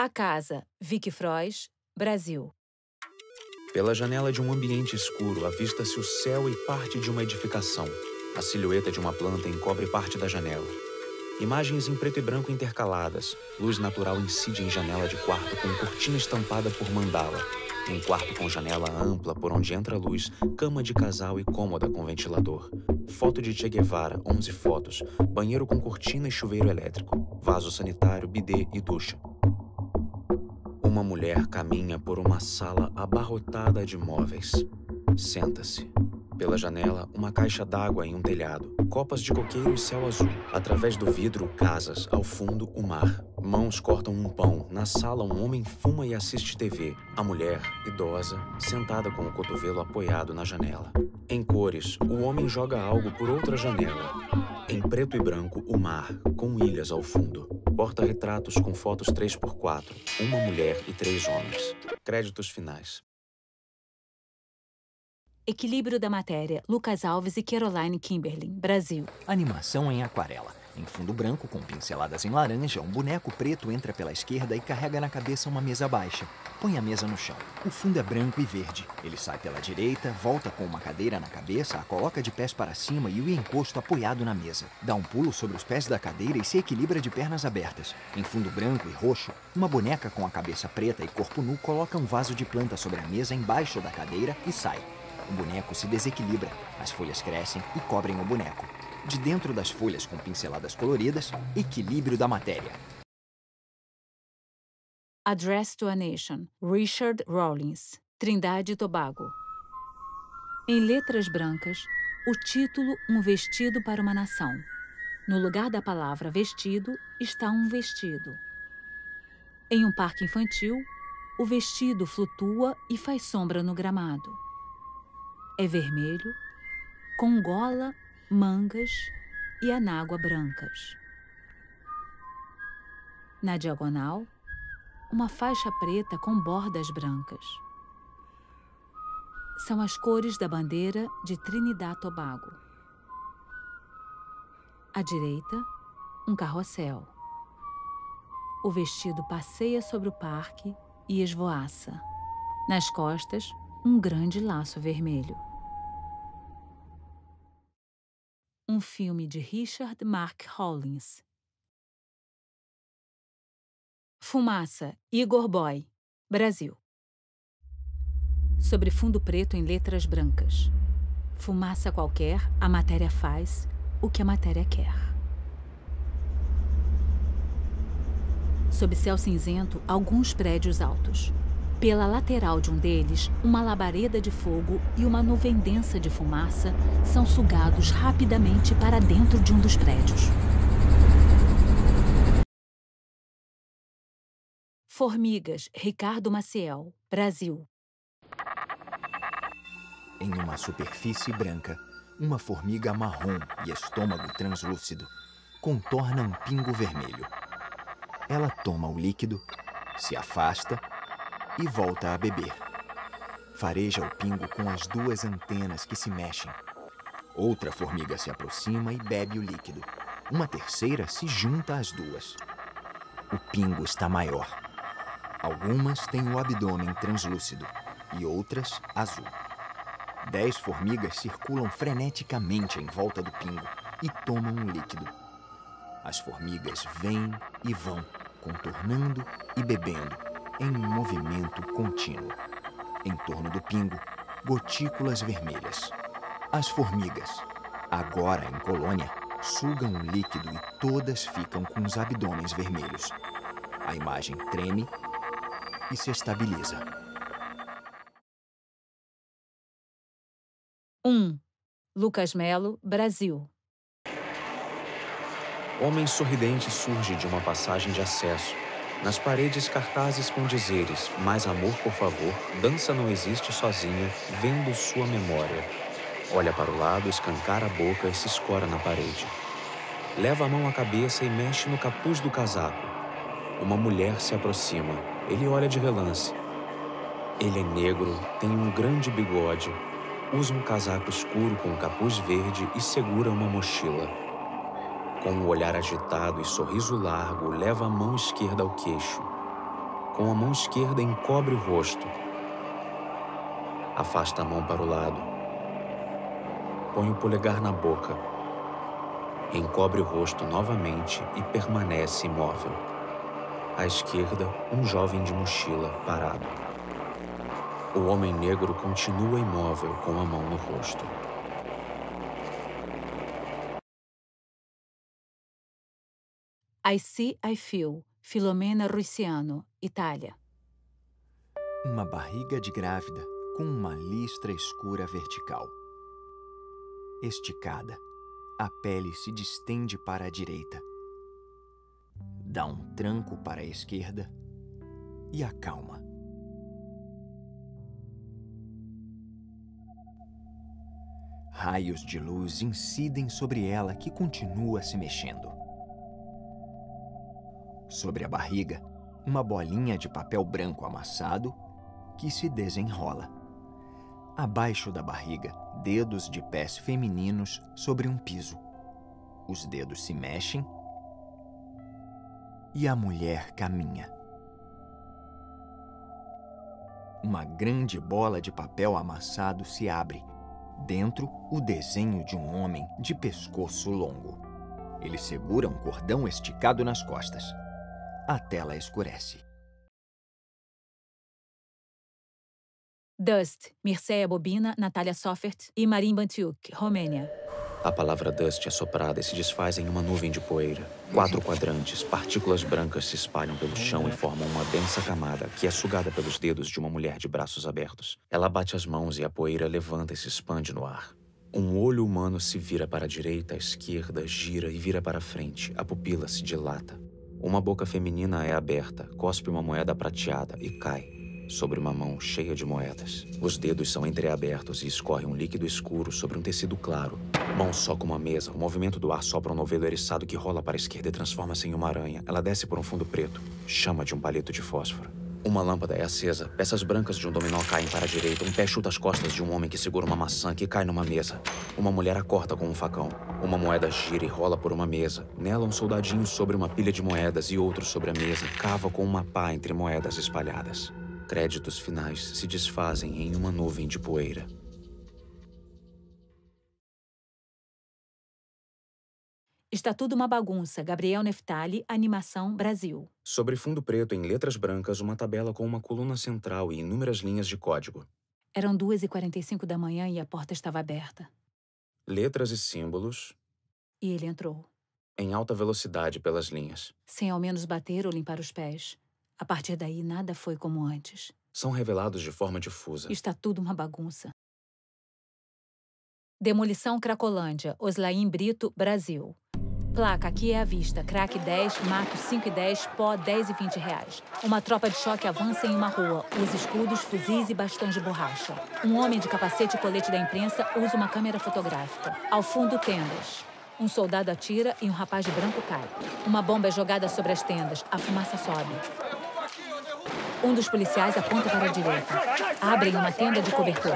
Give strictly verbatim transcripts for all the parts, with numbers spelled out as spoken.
A casa Vicky Frois, Brasil. Pela janela de um ambiente escuro, avista-se o céu e parte de uma edificação. A silhueta de uma planta encobre parte da janela. Imagens em preto e branco intercaladas. Luz natural incide em janela de quarto com cortina estampada por mandala. Em quarto com janela ampla por onde entra a luz, cama de casal e cômoda com ventilador. Foto de Che Guevara, onze fotos. Banheiro com cortina e chuveiro elétrico. Vaso sanitário, bidê e ducha. Uma mulher caminha por uma sala abarrotada de móveis. Senta-se. Pela janela, uma caixa d'água em um telhado. Copas de coqueiro e céu azul. Através do vidro, casas. Ao fundo, o mar. Mãos cortam um pão. Na sala, um homem fuma e assiste T V. A mulher, idosa, sentada com o cotovelo apoiado na janela. Em cores, o homem joga algo por outra janela. Em preto e branco, o mar, com ilhas ao fundo. Porta-retratos com fotos três por quatro. Uma mulher e três homens. Créditos finais. Equilíbrio da matéria, Lucas Alves e Caroline Kimberlin, Brasil. Animação em aquarela. Em fundo branco, com pinceladas em laranja, um boneco preto entra pela esquerda e carrega na cabeça uma mesa baixa. Põe a mesa no chão. O fundo é branco e verde. Ele sai pela direita, volta com uma cadeira na cabeça, a coloca de pés para cima e o encosto apoiado na mesa. Dá um pulo sobre os pés da cadeira e se equilibra de pernas abertas. Em fundo branco e roxo, uma boneca com a cabeça preta e corpo nu coloca um vaso de planta sobre a mesa embaixo da cadeira e sai. O boneco se desequilibra, as folhas crescem e cobrem o boneco. De dentro das folhas com pinceladas coloridas, equilíbrio da matéria. Address to a Nation, Richard Rawlings, Trindade e Tobago. Em letras brancas, o título Um Vestido para uma Nação. No lugar da palavra vestido, está um vestido. Em um parque infantil, o vestido flutua e faz sombra no gramado. É vermelho, com gola, mangas e anágua brancas. Na diagonal, uma faixa preta com bordas brancas. São as cores da bandeira de Trinidad e Tobago. À direita, um carrossel. O vestido passeia sobre o parque e esvoaça. Nas costas, um grande laço vermelho. Um filme de Richard Mark Rawlings. Fumaça, Igor Boy, Brasil. Sobre fundo preto em letras brancas. Fumaça qualquer, a matéria faz o que a matéria quer. Sob céu cinzento, alguns prédios altos. Pela lateral de um deles, uma labareda de fogo e uma nuvem densa de fumaça são sugados rapidamente para dentro de um dos prédios. Formigas, Ricardo Maciel, Brasil. Em uma superfície branca, uma formiga marrom e estômago translúcido contorna um pingo vermelho. Ela toma o líquido, se afasta e volta a beber. Fareja o pingo com as duas antenas que se mexem. Outra formiga se aproxima e bebe o líquido. Uma terceira se junta às duas. O pingo está maior. Algumas têm o abdômen translúcido e outras azul. Dez formigas circulam freneticamente em volta do pingo e tomam o líquido. As formigas vêm e vão, contornando e bebendo, em um movimento contínuo. Em torno do pingo, gotículas vermelhas. As formigas, agora em colônia, sugam o líquido e todas ficam com os abdômenes vermelhos. A imagem treme e se estabiliza. um. Lucas Melo, Brasil. Homem sorridente surge de uma passagem de acesso. Nas paredes, cartazes com dizeres: mais amor, por favor, dança não existe sozinha, vendo sua memória. Olha para o lado, escancara a boca e se escora na parede. Leva a mão à cabeça e mexe no capuz do casaco. Uma mulher se aproxima. Ele olha de relance. Ele é negro, tem um grande bigode, usa um casaco escuro com um capuz verde e segura uma mochila. Com um olhar agitado e sorriso largo, leva a mão esquerda ao queixo. Com a mão esquerda, encobre o rosto. Afasta a mão para o lado. Põe o polegar na boca. Encobre o rosto novamente e permanece imóvel. À esquerda, um jovem de mochila parado. O homem negro continua imóvel com a mão no rosto. I See, I Feel, Filomena Ruiziano, Itália. Uma barriga de grávida com uma listra escura vertical. Esticada, a pele se distende para a direita. Dá um tranco para a esquerda e acalma. Raios de luz incidem sobre ela, que continua se mexendo. Sobre a barriga, uma bolinha de papel branco amassado que se desenrola. Abaixo da barriga, dedos de pés femininos sobre um piso. Os dedos se mexem e a mulher caminha. Uma grande bola de papel amassado se abre. Dentro, o desenho de um homem de pescoço longo. Ele segura um cordão esticado nas costas. A tela escurece. Dust, Mircea Bobina, Natália Soffert e Marin Bantiuk, Romênia. A palavra dust é soprada e se desfaz em uma nuvem de poeira. Quatro quadrantes, partículas brancas se espalham pelo chão e formam uma densa camada que é sugada pelos dedos de uma mulher de braços abertos. Ela bate as mãos e a poeira levanta e se expande no ar. Um olho humano se vira para a direita, à esquerda, gira e vira para a frente. A pupila se dilata. Uma boca feminina é aberta, cospe uma moeda prateada e cai sobre uma mão cheia de moedas. Os dedos são entreabertos e escorre um líquido escuro sobre um tecido claro. Mão soca uma mesa, o movimento do ar sopra um novelo eriçado que rola para a esquerda e transforma-se em uma aranha. Ela desce por um fundo preto, chama de um palito de fósforo. Uma lâmpada é acesa, peças brancas de um dominó caem para a direita, um pé chuta as costas de um homem que segura uma maçã que cai numa mesa. Uma mulher a corta com um facão. Uma moeda gira e rola por uma mesa. Nela, um soldadinho sobre uma pilha de moedas e outro sobre a mesa cava com uma pá entre moedas espalhadas. Créditos finais se desfazem em uma nuvem de poeira. Está Tudo Uma Bagunça, Gabriel Neftali, Animação, Brasil. Sobre fundo preto, em letras brancas, uma tabela com uma coluna central e inúmeras linhas de código. Eram duas e quarenta e cinco da manhã e a porta estava aberta. Letras e símbolos. E ele entrou. Em alta velocidade pelas linhas. Sem ao menos bater ou limpar os pés. A partir daí, nada foi como antes. São revelados de forma difusa. Está tudo uma bagunça. Demolição Cracolândia, Oslaim Brito, Brasil. Placa, aqui é à vista. Crack dez, mato cinco e dez, pó dez e vinte reais. Uma tropa de choque avança em uma rua. Usa escudos, fuzis e bastões de borracha. Um homem de capacete e colete da imprensa usa uma câmera fotográfica. Ao fundo, tendas. Um soldado atira e um rapaz de branco cai. Uma bomba é jogada sobre as tendas. A fumaça sobe. Um dos policiais aponta para a direita. Abrem uma tenda de cobertor.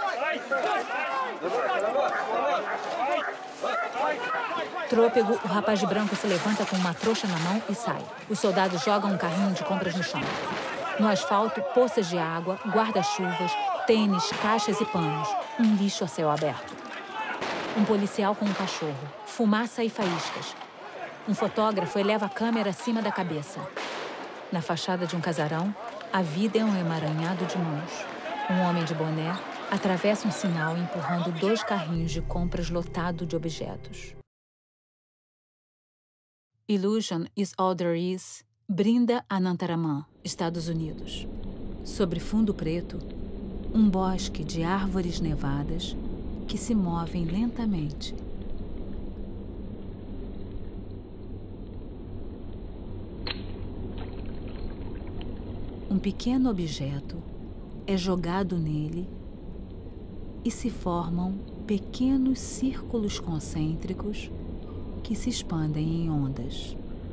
Trôpego, o rapaz de branco se levanta com uma trouxa na mão e sai. Os soldados jogam um carrinho de compras no chão. No asfalto, poças de água, guarda-chuvas, tênis, caixas e panos. Um lixo a céu aberto. Um policial com um cachorro. Fumaça e faíscas. Um fotógrafo eleva a câmera acima da cabeça. Na fachada de um casarão, a vida é um emaranhado de mãos. Um homem de boné atravessa um sinal empurrando dois carrinhos de compras lotados de objetos. Illusion is All There Is, Brinda Anantaraman, Estados Unidos. Sobre fundo preto, um bosque de árvores nevadas que se movem lentamente. Um pequeno objeto é jogado nele e se formam pequenos círculos concêntricos que se expandem em ondas.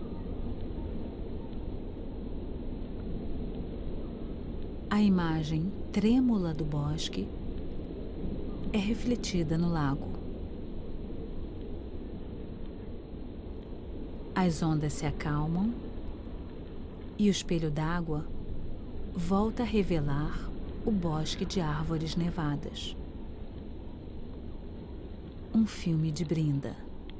A imagem trêmula do bosque é refletida no lago. As ondas se acalmam e o espelho d'água volta a revelar o bosque de árvores nevadas. Um filme de Brinda.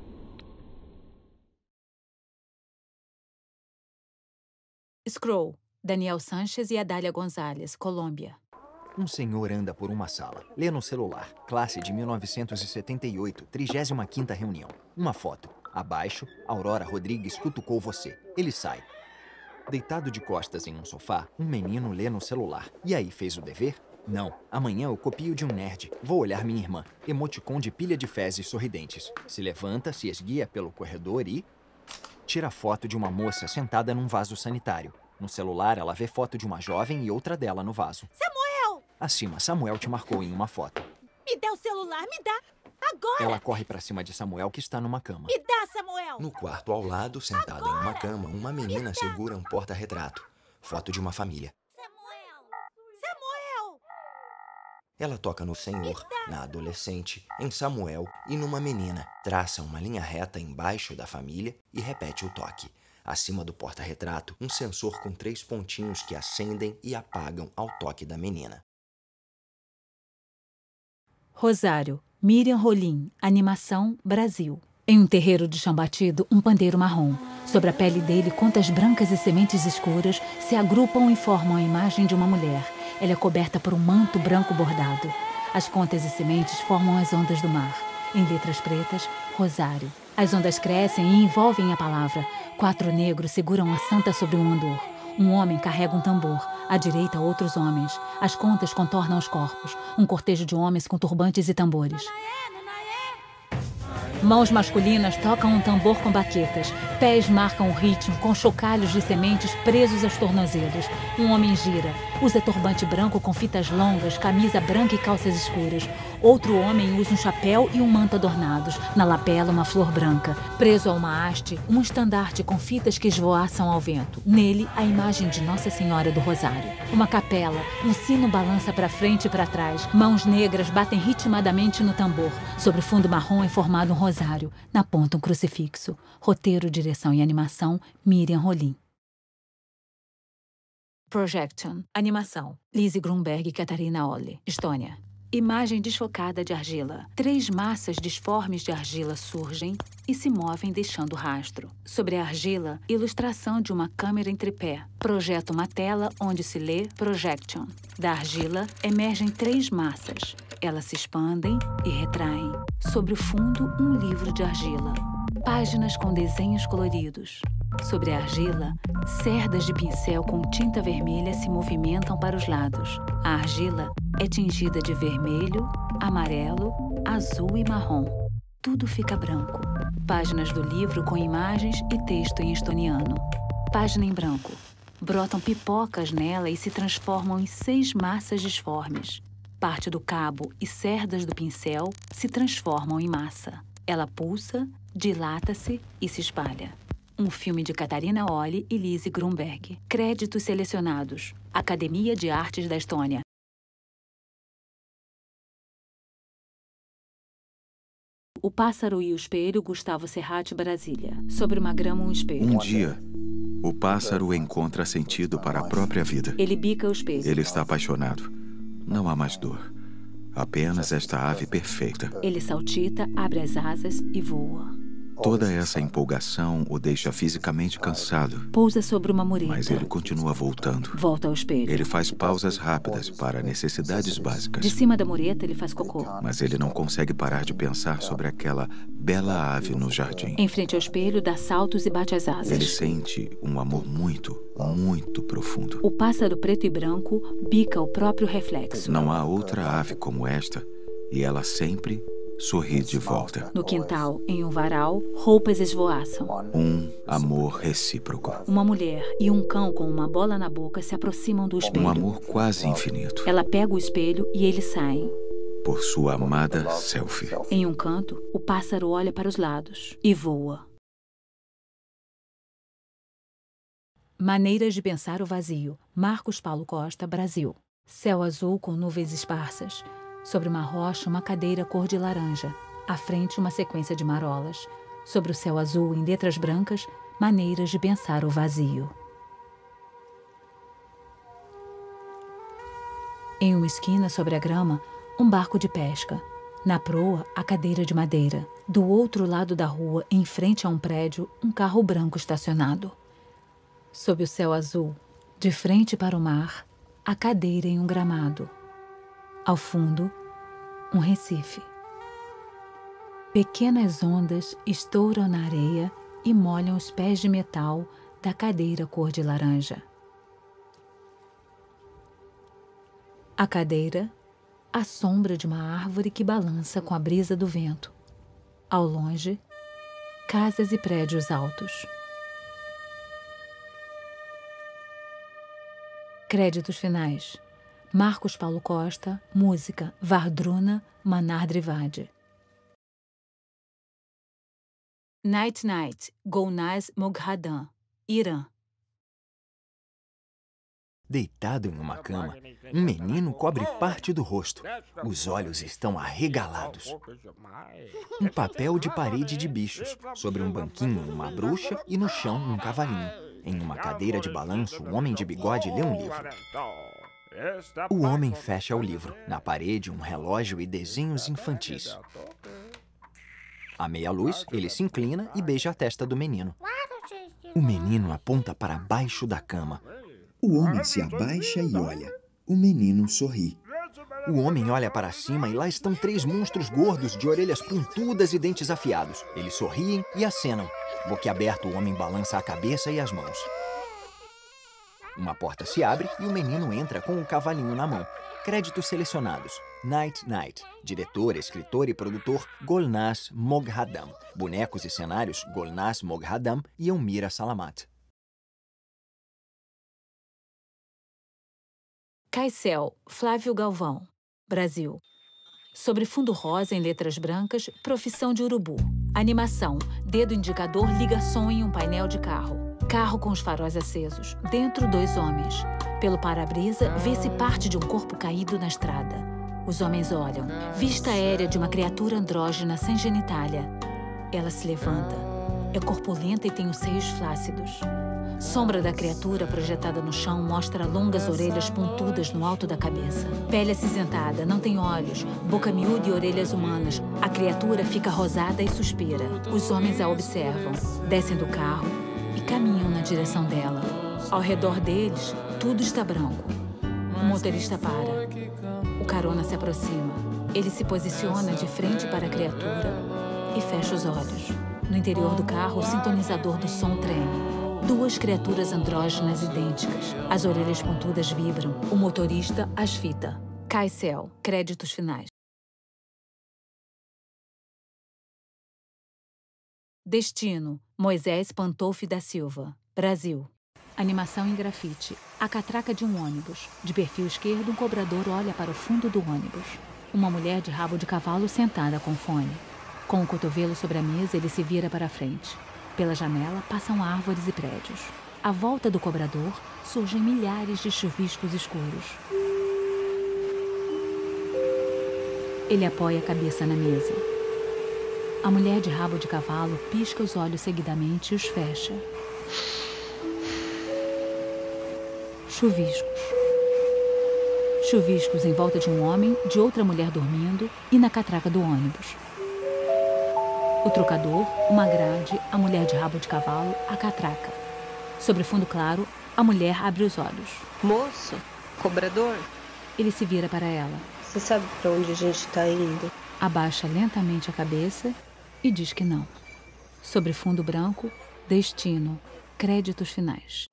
Scroll, Daniel Sanches e Adália Gonzalez, Colômbia. Um senhor anda por uma sala, lê no celular. Classe de mil novecentos e setenta e oito, trigésima quinta reunião. Uma foto. Abaixo, Aurora Rodrigues cutucou você. Ele sai. Deitado de costas em um sofá, um menino lê no celular. E aí, fez o dever? Não. Amanhã eu copio de um nerd. Vou olhar minha irmã. Emoticon de pilha de fezes sorridentes. Se levanta, se esguia pelo corredor e... tira foto de uma moça sentada num vaso sanitário. No celular, ela vê foto de uma jovem e outra dela no vaso. Samuel! Acima, Samuel te marcou em uma foto. Me dá o celular, me dá! Agora! Ela corre pra cima de Samuel, que está numa cama. Me dá, Samuel! No quarto ao lado, sentada Agora! em uma cama, uma menina segura um porta-retrato. Foto de uma família. Samuel! Samuel! Ela toca no senhor, na adolescente, em Samuel e numa menina. Traça uma linha reta embaixo da família e repete o toque. Acima do porta-retrato, um sensor com três pontinhos que acendem e apagam ao toque da menina. Rosário, Miriam Rolim, Animação, Brasil. Em um terreiro de chão batido, um pandeiro marrom. Sobre a pele dele, contas brancas e sementes escuras se agrupam e formam a imagem de uma mulher. Ela é coberta por um manto branco bordado. As contas e sementes formam as ondas do mar. Em letras pretas, Rosário. As ondas crescem e envolvem a palavra. Quatro negros seguram a santa sobre um andor. Um homem carrega um tambor. À direita, outros homens. As contas contornam os corpos. Um cortejo de homens com turbantes e tambores. Mãos masculinas tocam um tambor com baquetas. Pés marcam o ritmo com chocalhos de sementes presos aos tornozelos. Um homem gira. Usa turbante branco com fitas longas, camisa branca e calças escuras. Outro homem usa um chapéu e um manto adornados. Na lapela, uma flor branca. Preso a uma haste, um estandarte com fitas que esvoaçam ao vento. Nele, a imagem de Nossa Senhora do Rosário. Uma capela. Um sino balança para frente e para trás. Mãos negras batem ritmadamente no tambor. Sobre o fundo marrom é formado um rosário. Na ponta, um crucifixo. Roteiro, direção e animação, Miriam Rolim. Projection. Animação. Lise Grunberg e Catarina Olle. Estônia. Imagem desfocada de argila. Três massas disformes de argila surgem e se movem deixando rastro. Sobre a argila, ilustração de uma câmera em tripé. Projeta uma tela onde se lê Projection. Da argila, emergem três massas. Elas se expandem e retraem. Sobre o fundo, um livro de argila. Páginas com desenhos coloridos. Sobre a argila, cerdas de pincel com tinta vermelha se movimentam para os lados. A argila é tingida de vermelho, amarelo, azul e marrom. Tudo fica branco. Páginas do livro com imagens e texto em estoniano. Página em branco. Brotam pipocas nela e se transformam em seis massas disformes. Parte do cabo e cerdas do pincel se transformam em massa. Ela pulsa, dilata-se e se espalha. Um filme de Catarina Olle e Lise Grunberg. Créditos selecionados. Academia de Artes da Estônia. O Pássaro e o Espelho, Gustavo Serrati, Brasília. Sobre uma grama, um espelho. Um dia, o pássaro encontra sentido para a própria vida. Ele bica o espelho. Ele está apaixonado. Não há mais dor. Apenas esta ave perfeita. Ele saltita, abre as asas e voa. Toda essa empolgação o deixa fisicamente cansado. Pousa sobre uma mureta. Mas ele continua voltando. Volta ao espelho. Ele faz pausas rápidas para necessidades básicas. De cima da mureta, ele faz cocô. Mas ele não consegue parar de pensar sobre aquela bela ave no jardim. Em frente ao espelho, dá saltos e bate as asas. Ele sente um amor muito, muito profundo. O pássaro preto e branco bica o próprio reflexo. Não há outra ave como esta, e ela sempre sorri de volta. No quintal, em um varal, roupas esvoaçam. Um amor recíproco. Uma mulher e um cão com uma bola na boca se aproximam do espelho. Um amor quase infinito. Ela pega o espelho e eles saem. Por sua amada selfie. Em um canto, o pássaro olha para os lados e voa. Maneiras de pensar o vazio. Marcos Paulo Costa, Brasil. Céu azul com nuvens esparsas. Sobre uma rocha, uma cadeira cor de laranja. À frente, uma sequência de marolas. Sobre o céu azul, em letras brancas, maneiras de pensar o vazio. Em uma esquina sobre a grama, um barco de pesca. Na proa, a cadeira de madeira. Do outro lado da rua, em frente a um prédio, um carro branco estacionado. Sob o céu azul, de frente para o mar, a cadeira em um gramado. Ao fundo, um recife. Pequenas ondas estouram na areia e molham os pés de metal da cadeira cor de laranja. A cadeira, a sombra de uma árvore que balança com a brisa do vento. Ao longe, casas e prédios altos. Créditos finais. Marcos Paulo Costa, música Vardruna Manardrivade. Night Night, Golnaz Moghadam, Irã. Deitado em uma cama, um menino cobre parte do rosto. Os olhos estão arregalados. Um papel de parede de bichos. Sobre um banquinho, uma bruxa e no chão, um cavalinho. Em uma cadeira de balanço, um homem de bigode lê um livro. O homem fecha o livro. Na parede, um relógio e desenhos infantis. À meia luz, ele se inclina e beija a testa do menino. O menino aponta para baixo da cama. O homem se abaixa e olha. O menino sorri. O homem olha para cima e lá estão três monstros gordos de orelhas pontudas e dentes afiados. Eles sorriem e acenam. Boquiaberto, o homem balança a cabeça e as mãos. Uma porta se abre e o menino entra com o cavalinho na mão. Créditos selecionados. Night Night. Diretor, escritor e produtor Golnaz Moghadam. Bonecos e cenários Golnaz Moghadam e Elmira Salamat. Caicel, Flávio Galvão, Brasil. Sobre fundo rosa em letras brancas, profissão de urubu. Animação, dedo indicador liga som em um painel de carro. Carro com os faróis acesos. Dentro, dois homens. Pelo para-brisa, vê-se parte de um corpo caído na estrada. Os homens olham. Vista aérea de uma criatura andrógena sem genitália. Ela se levanta. É corpulenta e tem os seios flácidos. Sombra da criatura projetada no chão mostra longas orelhas pontudas no alto da cabeça. Pele acinzentada, não tem olhos, boca miúda e orelhas humanas. A criatura fica rosada e suspira. Os homens a observam, descem do carro e caminham na direção dela. Ao redor deles, tudo está branco. O motorista para. O carona se aproxima. Ele se posiciona de frente para a criatura e fecha os olhos. No interior do carro, o sintonizador do som treme. Duas criaturas andrógenas idênticas. As orelhas pontudas vibram. O motorista as fita. Caicel. Créditos finais. Destino. Moisés Pantolfi da Silva. Brasil. Animação em grafite. A catraca de um ônibus. De perfil esquerdo, um cobrador olha para o fundo do ônibus. Uma mulher de rabo de cavalo sentada com fone. Com o cotovelo sobre a mesa, ele se vira para a frente. Pela janela, passam árvores e prédios. À volta do cobrador, surgem milhares de chuviscos escuros. Ele apoia a cabeça na mesa. A mulher de rabo de cavalo pisca os olhos seguidamente e os fecha. Chuviscos. Chuviscos em volta de um homem, de outra mulher dormindo e na catraca do ônibus. O trocador, uma grade, a mulher de rabo de cavalo, a catraca. Sobre fundo claro, a mulher abre os olhos. Moço, cobrador. Ele se vira para ela. Você sabe para onde a gente está indo? Abaixa lentamente a cabeça e diz que não. Sobre fundo branco, destino, créditos finais.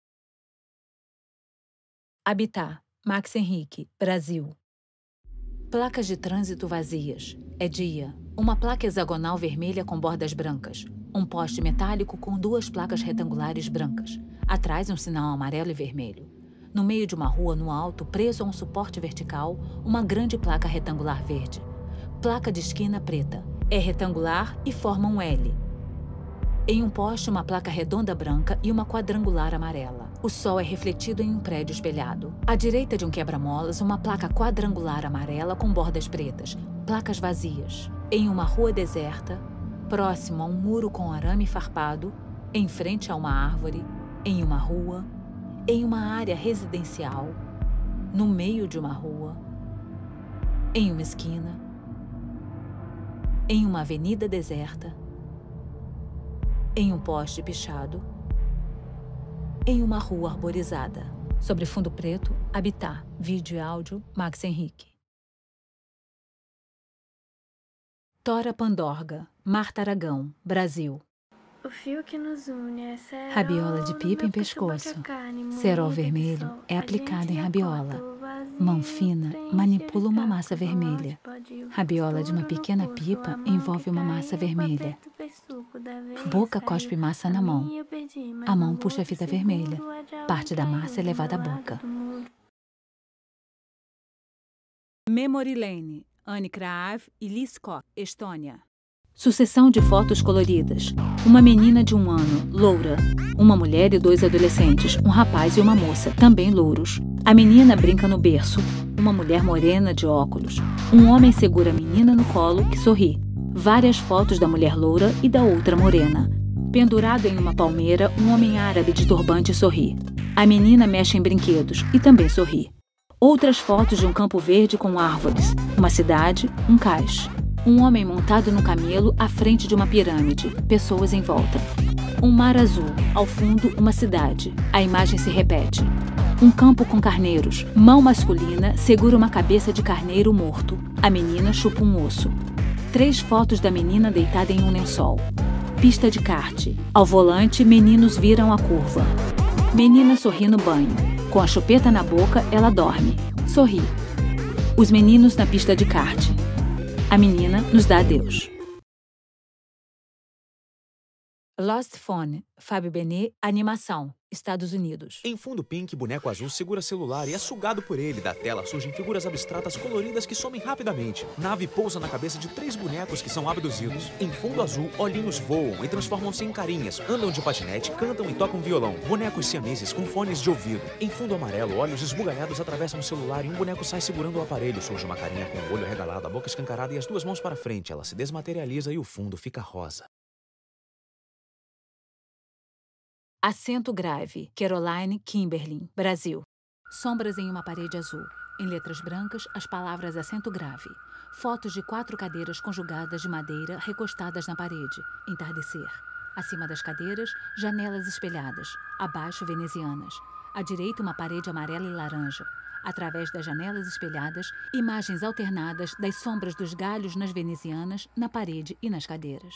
Habitat, Max Henrique, Brasil. Placas de trânsito vazias. É dia. Uma placa hexagonal vermelha com bordas brancas. Um poste metálico com duas placas retangulares brancas. Atrás, um sinal amarelo e vermelho. No meio de uma rua, no alto, preso a um suporte vertical, uma grande placa retangular verde. Placa de esquina preta. É retangular e forma um L. Em um poste, uma placa redonda branca e uma quadrangular amarela. O sol é refletido em um prédio espelhado. À direita de um quebra-molas, uma placa quadrangular amarela com bordas pretas. Placas vazias. Em uma rua deserta, próximo a um muro com arame farpado, em frente a uma árvore, em uma rua, em uma área residencial, no meio de uma rua, em uma esquina, em uma avenida deserta, em um poste pichado, em uma rua arborizada. Sobre fundo preto, Habitat, vídeo e áudio, Max Henrique. Tora Pandorga, Marta Aragão, Brasil. O fio que nos une é cerol, Rabiola de pipa em pescoço. Cerol vermelho é aplicado em rabiola. Mão fina manipula uma massa vermelha. Rabiola de uma pequena pipa envolve uma massa vermelha. Boca cospe massa na mão. A mão puxa a fita vermelha. Parte da massa é levada à boca. Memory Lane, Anne Kraav e Liz Koch, Estônia. Sucessão de fotos coloridas. Uma menina de um ano, loura. Uma mulher e dois adolescentes, um rapaz e uma moça, também louros. A menina brinca no berço. Uma mulher morena de óculos. Um homem segura a menina no colo, que sorri. Várias fotos da mulher loura e da outra morena. Pendurado em uma palmeira, um homem árabe de turbante sorri. A menina mexe em brinquedos e também sorri. Outras fotos de um campo verde com árvores. Uma cidade, um cais. Um homem montado no camelo à frente de uma pirâmide. Pessoas em volta. Um mar azul. Ao fundo, uma cidade. A imagem se repete. Um campo com carneiros. Mão masculina segura uma cabeça de carneiro morto. A menina chupa um osso. Três fotos da menina deitada em um lençol. Pista de kart. Ao volante, meninos viram a curva. Menina sorri no banho. Com a chupeta na boca, ela dorme. Sorri. Os meninos na pista de kart. A menina nos dá adeus. Lost Phone, Fábio Benet, animação, Estados Unidos. Em fundo pink, boneco azul segura celular e é sugado por ele. Da tela surgem figuras abstratas coloridas que somem rapidamente. Nave pousa na cabeça de três bonecos que são abduzidos. Em fundo azul, olhinhos voam e transformam-se em carinhas. Andam de patinete, cantam e tocam violão. Bonecos siameses com fones de ouvido. Em fundo amarelo, olhos esbugalhados atravessam o celular e um boneco sai segurando o aparelho. Surge uma carinha com o olho arregalado, a boca escancarada e as duas mãos para frente. Ela se desmaterializa e o fundo fica rosa. Acento grave, Caroline Kimberlin, Brasil. Sombras em uma parede azul. Em letras brancas, as palavras acento grave. Fotos de quatro cadeiras conjugadas de madeira recostadas na parede. Entardecer. Acima das cadeiras, janelas espelhadas. Abaixo, venezianas. À direita, uma parede amarela e laranja. Através das janelas espelhadas, imagens alternadas das sombras dos galhos nas venezianas, na parede e nas cadeiras.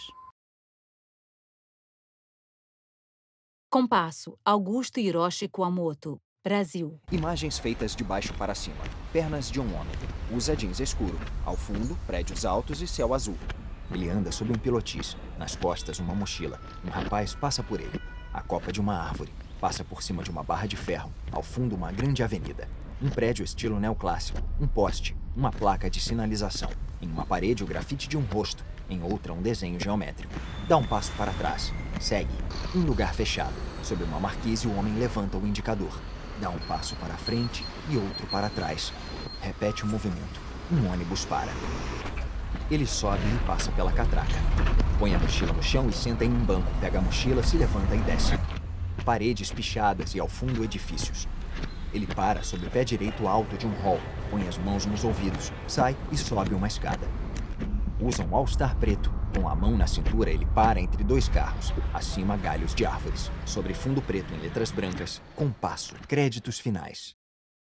Compasso, Augusto Hiroshi Kuamoto, Brasil. Imagens feitas de baixo para cima. Pernas de um homem. Usa jeans escuro. Ao fundo, prédios altos e céu azul. Ele anda sob um pilotis. Nas costas, uma mochila. Um rapaz passa por ele. A copa de uma árvore. Passa por cima de uma barra de ferro. Ao fundo, uma grande avenida. Um prédio estilo neoclássico. Um poste. Uma placa de sinalização. Em uma parede, o grafite de um rosto. Em outra, um desenho geométrico. Dá um passo para trás. Segue. Um lugar fechado. Sob uma marquise, o homem levanta o indicador. Dá um passo para frente e outro para trás. Repete o movimento. Um ônibus para. Ele sobe e passa pela catraca. Põe a mochila no chão e senta em um banco. Pega a mochila, se levanta e desce. Paredes pichadas e ao fundo edifícios. Ele para sob o pé direito alto de um hall. Põe as mãos nos ouvidos. Sai e sobe uma escada. Usa um All-Star preto. Com a mão na cintura, ele para entre dois carros. Acima, galhos de árvores. Sobre fundo preto em letras brancas, compasso. Créditos finais.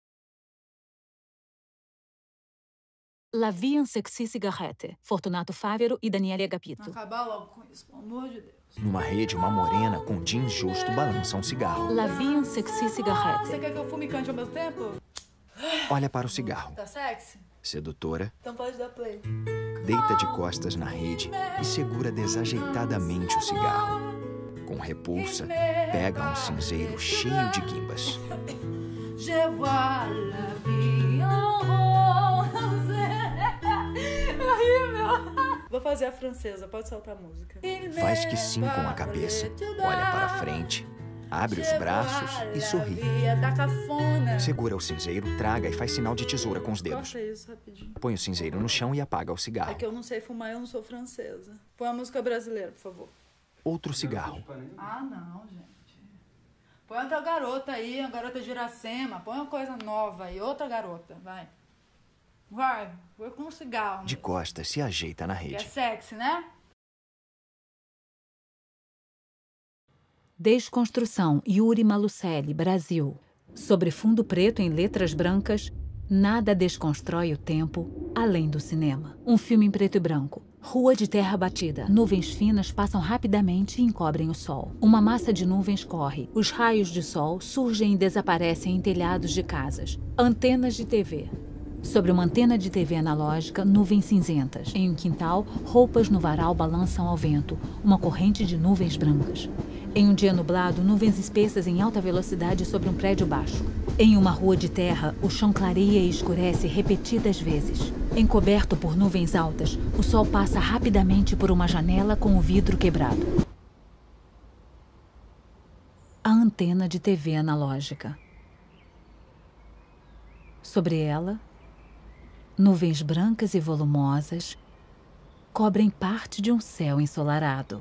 La Vie en Sexy Cigarette, Fortunato Fávero e Daniele Agapito. Acabar logo com isso, pelo amor de Deus. Numa rede, uma morena com jeans justo balança um cigarro. La Vie en Sexy Cigarette. Você quer que eu fume e cante ao mesmo tempo? Olha para o cigarro. Tá sexy? Sedutora. Então pode dar play. Deita de costas na rede e segura desajeitadamente o cigarro. Com repulsa, pega um cinzeiro cheio de guimbas. Je vois la vie en rose. Horrível. Vou fazer a francesa, pode soltar a música. Faz que sim com a cabeça. Olha para frente, abre os braços e sorri. Segura o cinzeiro, traga e faz sinal de tesoura com os dedos. Corta isso rapidinho. Põe o cinzeiro no chão e apaga o cigarro. É que eu não sei fumar, eu não sou francesa. Põe a música brasileira, por favor. Outro cigarro. Ah, não, gente. Põe outra garota aí, uma garota de Iracema. Põe uma coisa nova aí, outra garota, vai. Vai, vou com um cigarro. De costas, se ajeita na rede. Que é sexy, né? Desconstrução, Yuri Malucelli, Brasil. Sobre fundo preto em letras brancas, nada desconstrói o tempo além do cinema. Um filme em preto e branco. Rua de terra batida. Nuvens finas passam rapidamente e encobrem o sol. Uma massa de nuvens corre. Os raios de sol surgem e desaparecem em telhados de casas. Antenas de T V. Sobre uma antena de T V analógica, nuvens cinzentas. Em um quintal, roupas no varal balançam ao vento. Uma corrente de nuvens brancas. Em um dia nublado, nuvens espessas em alta velocidade sobre um prédio baixo. Em uma rua de terra, o chão clareia e escurece repetidas vezes. Encoberto por nuvens altas, o sol passa rapidamente por uma janela com o vidro quebrado. A antena de T V analógica. Sobre ela, nuvens brancas e volumosas cobrem parte de um céu ensolarado.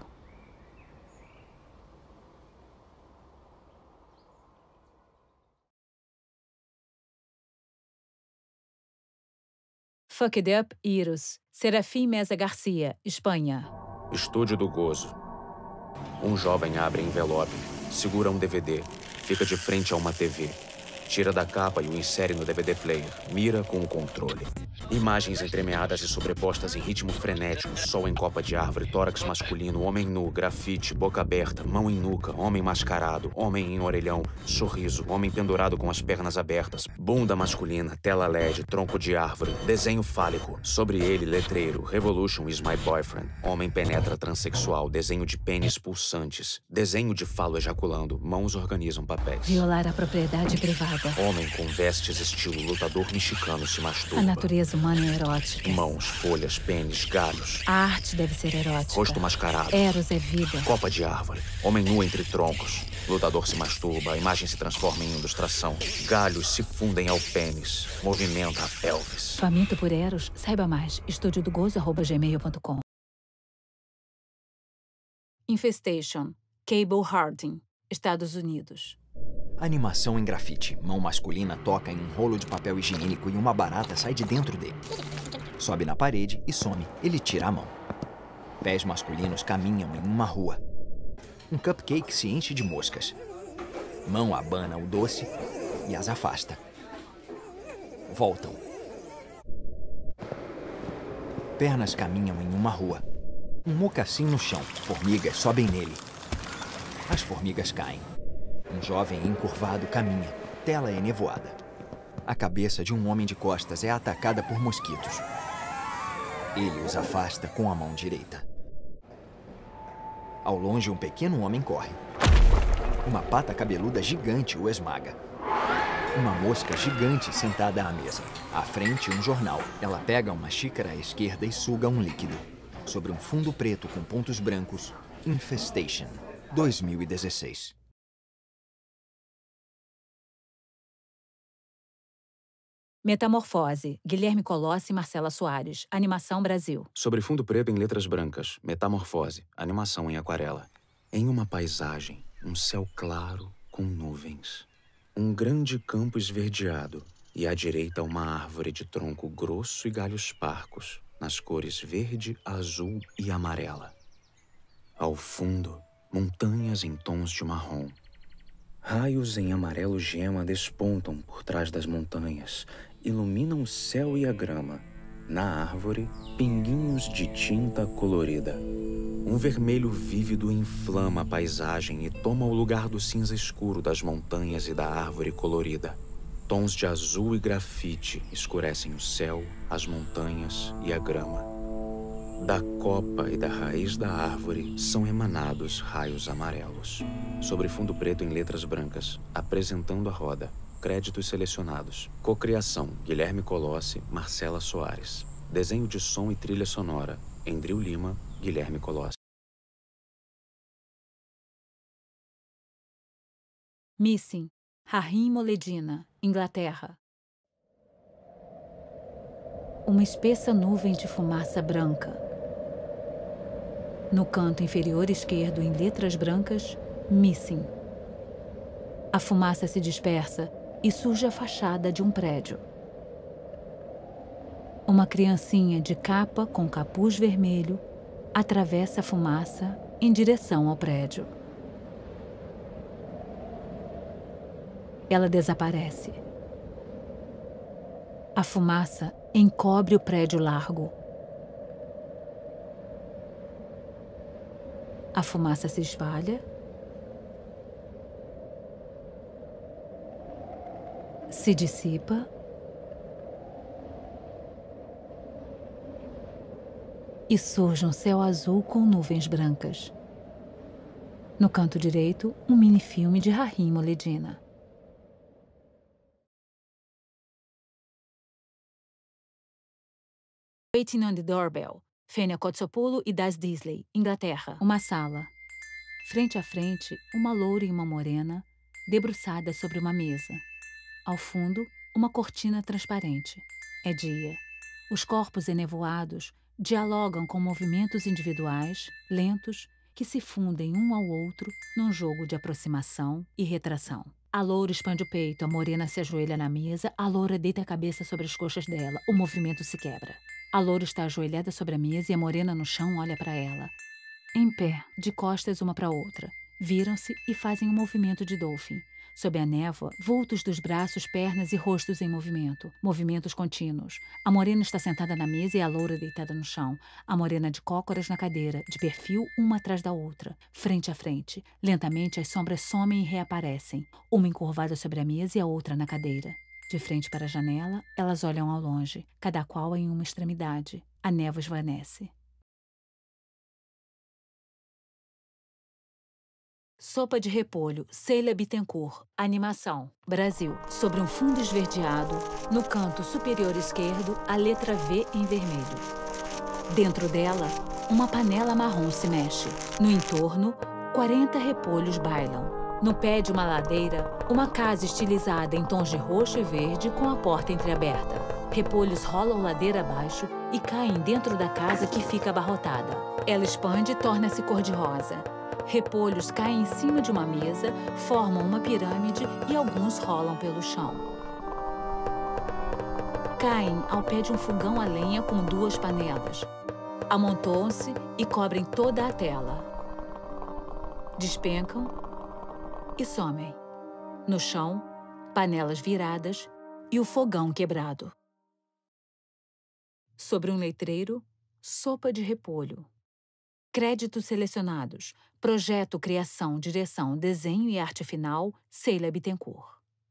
Fucked Up Heroes, Serafim Meza Garcia, Espanha. Estúdio do Gozo. Um jovem abre envelope, segura um D V D, fica de frente a uma T V. Tira da capa e o insere no D V D player. Mira com o controle. Imagens entremeadas e sobrepostas em ritmo frenético. Sol em copa de árvore, tórax masculino, homem nu, grafite, boca aberta, mão em nuca, homem mascarado, homem em orelhão, sorriso, homem pendurado com as pernas abertas, bunda masculina, tela L E D, tronco de árvore, desenho fálico. Sobre ele, letreiro, Revolution is my boyfriend. Homem penetra transexual, desenho de pênis pulsantes, desenho de falo ejaculando, mãos organizam papéis. Violar a propriedade privada. Homem com vestes estilo lutador mexicano se masturba. A natureza humana é erótica. Mãos, folhas, pênis, galhos. A arte deve ser erótica. Rosto mascarado. Eros é vida. Copa de árvore. Homem nu entre troncos. Lutador se masturba, a imagem se transforma em ilustração. Galhos se fundem ao pênis. Movimenta a pelvis. Faminto por Eros? Saiba mais. estúdio do gozo arroba gmail ponto com. Infestation, Cable Harding, Estados Unidos. Animação em grafite. Mão masculina toca em um rolo de papel higiênico e uma barata sai de dentro dele. Sobe na parede e some. Ele tira a mão. Pés masculinos caminham em uma rua. Um cupcake se enche de moscas. Mão abana o doce e as afasta. Voltam. Pernas caminham em uma rua. Um mocassim no chão. Formigas sobem nele. As formigas caem. Um jovem encurvado caminha. Tela é nevoada. A cabeça de um homem de costas é atacada por mosquitos. Ele os afasta com a mão direita. Ao longe, um pequeno homem corre. Uma pata cabeluda gigante o esmaga. Uma mosca gigante sentada à mesa. À frente, um jornal. Ela pega uma xícara à esquerda e suga um líquido. Sobre um fundo preto com pontos brancos, Infestation, dois mil e dezesseis. Metamorfose, Guilherme Colossi e Marcela Soares, Animação Brasil. Sobre fundo preto em letras brancas, Metamorfose, animação em aquarela. Em uma paisagem, um céu claro com nuvens. Um grande campo esverdeado e à direita uma árvore de tronco grosso e galhos parcos, nas cores verde, azul e amarela. Ao fundo, montanhas em tons de marrom. Raios em amarelo gema despontam por trás das montanhas, iluminam o céu e a grama. Na árvore, pinguinhos de tinta colorida. Um vermelho vívido inflama a paisagem e toma o lugar do cinza escuro das montanhas e da árvore colorida. Tons de azul e grafite escurecem o céu, as montanhas e a grama. Da copa e da raiz da árvore são emanados raios amarelos. Sobre fundo preto em letras brancas, apresentando a roda. Créditos selecionados. Cocriação, Guilherme Colossi, Marcela Soares. Desenho de som e trilha sonora, Endril Lima, Guilherme Colossi. Missing, Rahim Moledina, Inglaterra. Uma espessa nuvem de fumaça branca. No canto inferior esquerdo, em letras brancas, Missing. A fumaça se dispersa e surge a fachada de um prédio. Uma criancinha de capa com capuz vermelho atravessa a fumaça em direção ao prédio. Ela desaparece. A fumaça encobre o prédio largo. A fumaça se espalha. Se dissipa. E surge um céu azul com nuvens brancas. No canto direito, um minifilme de Rahim Moledina. Waiting on the Doorbell, Fenia Kotsopoulou e Das Disley, Inglaterra. Uma sala. Frente a frente, uma loura e uma morena, debruçadas sobre uma mesa. Ao fundo, uma cortina transparente. É dia. Os corpos enevoados dialogam com movimentos individuais, lentos, que se fundem um ao outro num jogo de aproximação e retração. A loura expande o peito, a morena se ajoelha na mesa, a loura deita a cabeça sobre as coxas dela, o movimento se quebra. A loura está ajoelhada sobre a mesa e a morena no chão olha para ela. Em pé, de costas uma para outra, viram-se e fazem um movimento de dolphin. Sob a névoa, vultos dos braços, pernas e rostos em movimento. Movimentos contínuos. A morena está sentada na mesa e a loura deitada no chão. A morena de cócoras na cadeira, de perfil uma atrás da outra, frente a frente. Lentamente as sombras somem e reaparecem. Uma encurvada sobre a mesa e a outra na cadeira. De frente para a janela, elas olham ao longe, cada qual em uma extremidade. A névoa esvanece. Sopa de repolho, Célia Bittencourt, animação, Brasil. Sobre um fundo esverdeado, no canto superior esquerdo, a letra V em vermelho. Dentro dela, uma panela marrom se mexe. No entorno, quarenta repolhos bailam. No pé de uma ladeira, uma casa estilizada em tons de roxo e verde com a porta entreaberta. Repolhos rolam ladeira abaixo e caem dentro da casa que fica abarrotada. Ela expande e torna-se cor-de-rosa. Repolhos caem em cima de uma mesa, formam uma pirâmide e alguns rolam pelo chão. Caem ao pé de um fogão a lenha com duas panelas. Amontoam-se e cobrem toda a tela. Despencam e somem. No chão, panelas viradas e o fogão quebrado. Sobre um letreiro, sopa de repolho. Créditos selecionados. Projeto, criação, direção, desenho e arte final, Célia Bittencourt.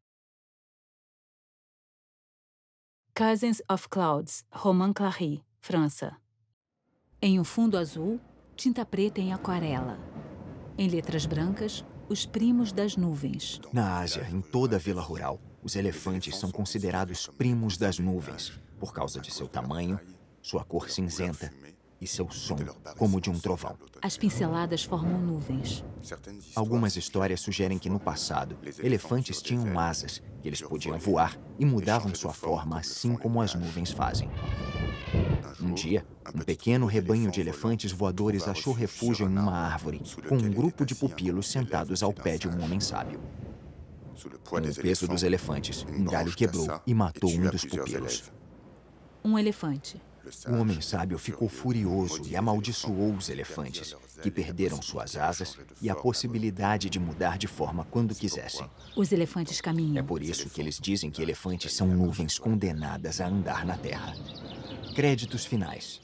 Cousins of Clouds, Romain Clary, França. Em um fundo azul, tinta preta em aquarela. Em letras brancas, os primos das nuvens. Na Ásia, em toda a vila rural, os elefantes são considerados primos das nuvens, por causa de seu tamanho, sua cor cinzenta e seu som, como de um trovão. As pinceladas formam nuvens. Algumas histórias sugerem que no passado, elefantes tinham asas, que eles podiam voar e mudavam sua forma assim como as nuvens fazem. Um dia, um pequeno rebanho de elefantes voadores achou refúgio em uma árvore, com um grupo de pupilos sentados ao pé de um homem sábio. Com o peso dos elefantes, um galho quebrou e matou um dos pupilos. Um elefante. O homem sábio ficou furioso e amaldiçoou os elefantes, que perderam suas asas e a possibilidade de mudar de forma quando quisessem. Os elefantes caminham. É por isso que eles dizem que elefantes são nuvens condenadas a andar na terra. Créditos finais.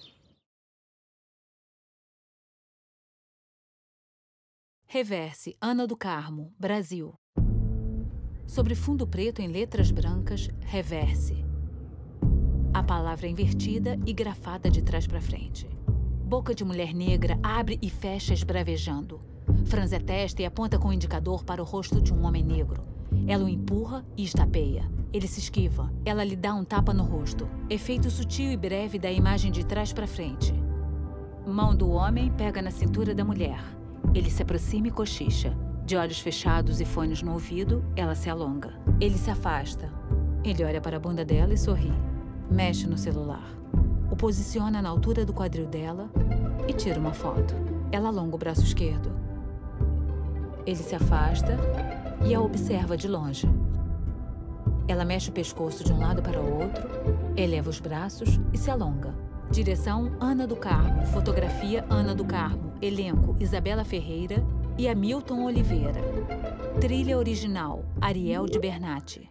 Reverse, Ana do Carmo, Brasil. Sobre fundo preto em letras brancas, reverse. A palavra invertida e grafada de trás para frente. Boca de mulher negra abre e fecha esbravejando. Franze a testa e aponta com o indicador para o rosto de um homem negro. Ela o empurra e estapeia. Ele se esquiva. Ela lhe dá um tapa no rosto. Efeito sutil e breve da imagem de trás para frente. Mão do homem pega na cintura da mulher. Ele se aproxima e cochicha. De olhos fechados e fones no ouvido, ela se alonga. Ele se afasta. Ele olha para a bunda dela e sorri. Mexe no celular. O posiciona na altura do quadril dela e tira uma foto. Ela alonga o braço esquerdo. Ele se afasta e a observa de longe. Ela mexe o pescoço de um lado para o outro, eleva os braços e se alonga. Direção: Ana do Carmo. Fotografia: Ana do Carmo. Elenco: Isabela Ferreira e Hamilton Oliveira. Trilha original: Ariel de Bernatti.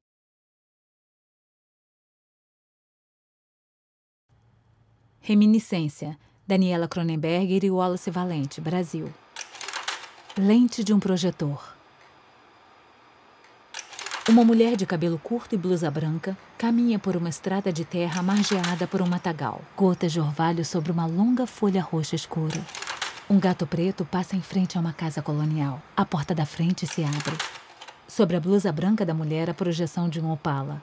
Reminiscência: Daniela Cronenberger e Wallace Valente, Brasil. Lente de um projetor. Uma mulher de cabelo curto e blusa branca caminha por uma estrada de terra margeada por um matagal. Gotas de orvalho sobre uma longa folha roxa escura. Um gato preto passa em frente a uma casa colonial. A porta da frente se abre. Sobre a blusa branca da mulher, a projeção de um Opala.